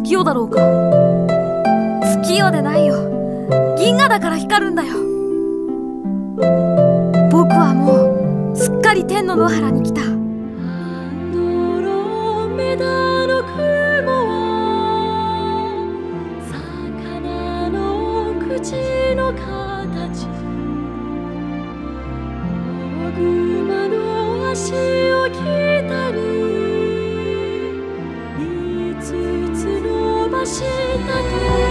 月夜だろうか。月夜でないよ。銀河だから光るんだよ。僕はもうすっかり天の野原に来た。 アンドロメダの雲は魚の口の形、大熊の足を来たり5つ伸ばしたと